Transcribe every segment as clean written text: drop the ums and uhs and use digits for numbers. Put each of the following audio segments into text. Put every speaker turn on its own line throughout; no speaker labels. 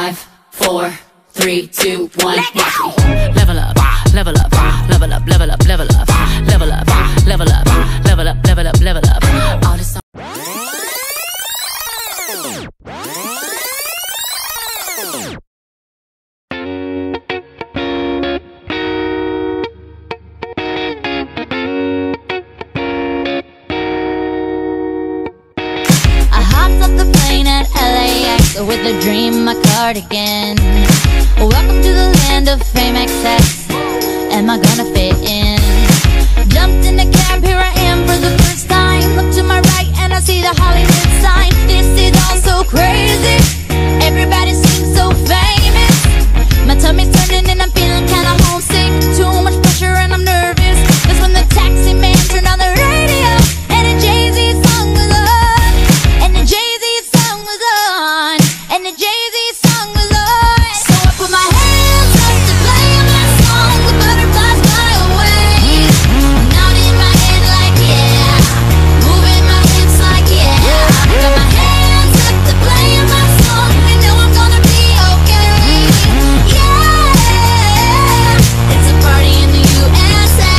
5, 4, 3, 2, 1, watch me. Level up, level up, level up, level up, level up, level up, level up, level up, level up, level up. All this
with a dream, my cardigan. Welcome to the land of fame excess. Am I gonna fit in? Jumped in the cab, here I am for the first time. Look to my right and I see the Hollywood sign. This is all so crazy. Everybody seems so famous. My tummy's turning and I'm feeling kinda homesick. Too much pressure and I'm nervous. That's when the taxi man turned on the radio and a Jay-Z song was on. And the Jay-Z song was on. And the Jay-Z song was on. So I put my hands up to play my song. The butterflies fly away. Nodding in my head like yeah, moving my hips like yeah. Got my hands up to play my song. I know I'm gonna be okay. Yeah, it's a party in the USA.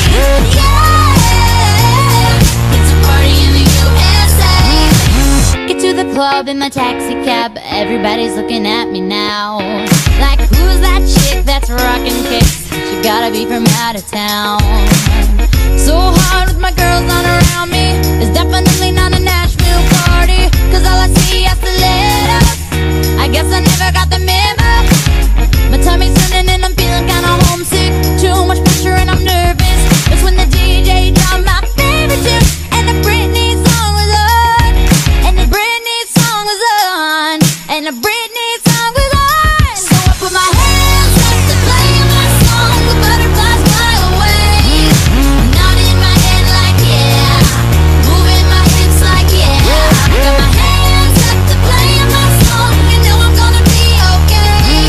Yeah, it's a party in the USA. Get to the club in my taxi cab, everybody's looking at me now. Like, who's that chick that's rockin' kicks? She gotta be from out of town. So hard with my girls on around me. It's definitely not a Nashville party, cause all I see are stilettos. I guess I never got the memo. My tummy's turning and I'm feeling kinda homesick. Too much pressure and I'm nervous. That's when the DJ dropped my favorite tune. And the Britney song was on. And the Britney song was on. And the Britney song was on. So I put my hands up to play my song. The butterflies fly away. Nodding in my head like yeah, moving my hips like yeah. Got my hands up to play my song. You know I'm gonna be okay.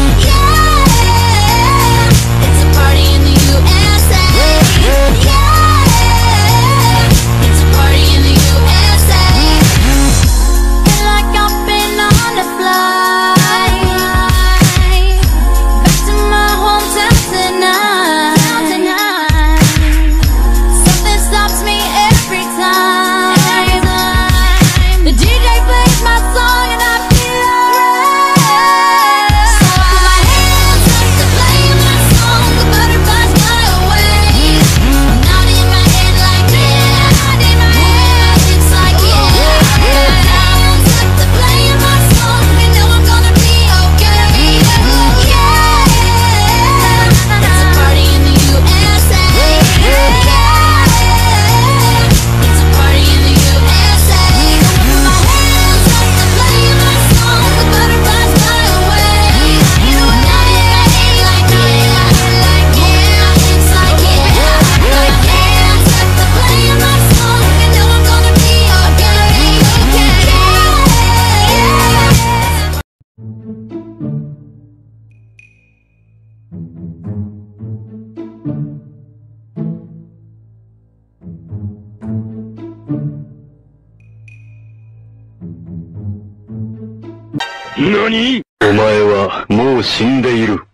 Yeah, it's a party in the USA. Yeah, it's a party in the USA. Feel like I've been on a flight back to my hometown tonight. Something stops me every time. The DJ plays my song and I feel alright. So I put my hands up to play my song. The butterflies fly away. Nodding in my head like yeah, moving my hips like yeah. Got my hands up to play my song. You know I'm gonna be okay. Yeah, it's a party in the USA. Yeah, it's a party in the USA. So I put my hands up to play my song. The butterflies fly away. Nodding in my head like yeah, moving my hips like yeah. Got my hands up to play my song. You know I'm gonna be okay. Yeah.
何？お前はもう死んでいる。